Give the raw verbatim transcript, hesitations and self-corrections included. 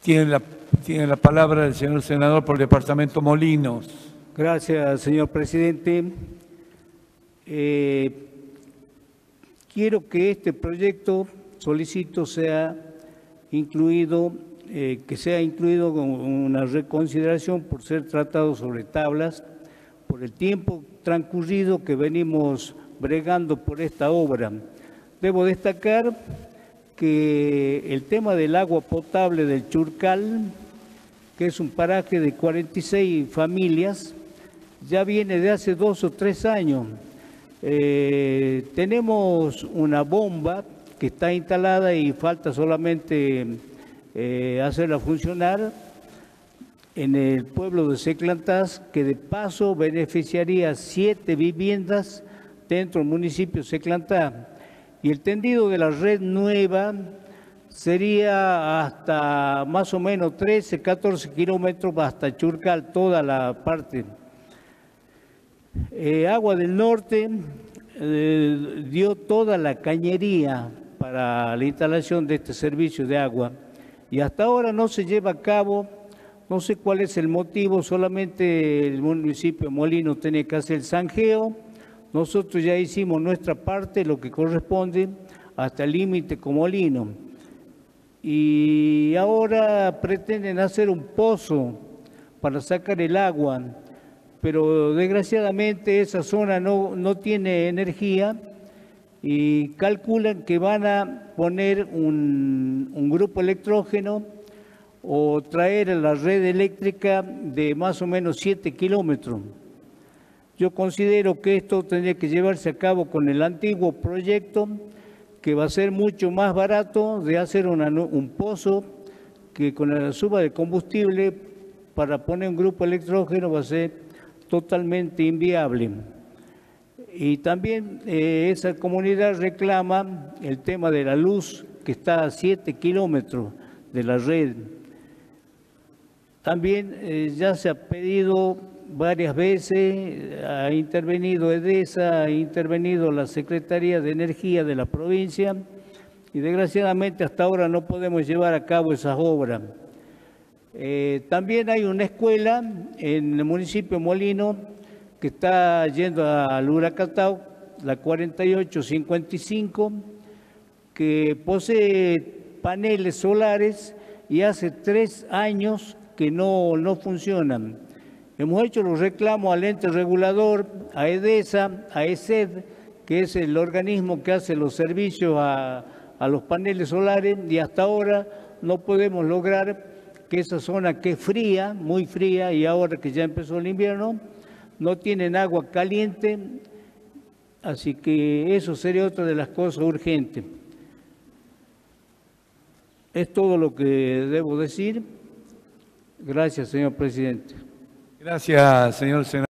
Tiene la, tiene la palabra el señor senador por el departamento Molinos. Gracias, señor presidente. Eh, quiero que este proyecto, solicito, sea incluido, eh, que sea incluido con una reconsideración por ser tratado sobre tablas, por el tiempo transcurrido que venimos bregando por esta obra. Debo destacar que el tema del agua potable del Churcal, que es un paraje de cuarenta y seis familias, ya viene de hace dos o tres años. Eh, tenemos una bomba que está instalada y falta solamente eh, hacerla funcionar en el pueblo de Seclantás, que de paso beneficiaría siete viviendas dentro del municipio de Seclantás. Y el tendido de la red nueva sería hasta más o menos trece, catorce kilómetros hasta Churcal, toda la parte. Eh, Agua del Norte eh, dio toda la cañería para la instalación de este servicio de agua y hasta ahora no se lleva a cabo. No sé cuál es el motivo, solamente el municipio de Molinos tiene que hacer el zanjeo. Nosotros ya hicimos nuestra parte, lo que corresponde, hasta el límite con Molinos. Y ahora pretenden hacer un pozo para sacar el agua, pero desgraciadamente esa zona no, no tiene energía y calculan que van a poner un, un grupo electrógeno o traer la red eléctrica de más o menos siete kilómetros. Yo considero que esto tendría que llevarse a cabo con el antiguo proyecto, que va a ser mucho más barato de hacer una, un pozo, que con la suba de combustible para poner un grupo electrógeno va a ser totalmente inviable. Y también eh, esa comunidad reclama el tema de la luz, que está a siete kilómetros de la red. También eh, ya se ha pedido varias veces, ha intervenido EDESA, ha intervenido la Secretaría de Energía de la provincia y desgraciadamente hasta ahora no podemos llevar a cabo esas obras. Eh, también hay una escuela en el municipio de Molinos que está yendo al Huracatao, la cuarenta y ocho cincuenta y cinco, que posee paneles solares y hace tres años que no, no funcionan. Hemos hecho los reclamos al ente regulador, a EDESA, a ESED, que es el organismo que hace los servicios a, a los paneles solares, y hasta ahora no podemos lograr que esa zona que es fría, muy fría, y ahora que ya empezó el invierno, no tienen agua caliente, así que eso sería otra de las cosas urgentes. Es todo lo que debo decir. Gracias, señor presidente. Gracias, señor senador.